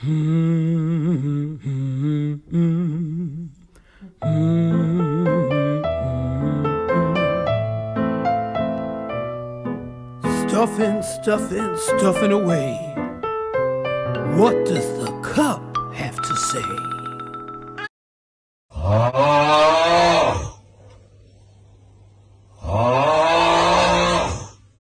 Stuffing, stuffing, stuffing away. What does the cup have to say?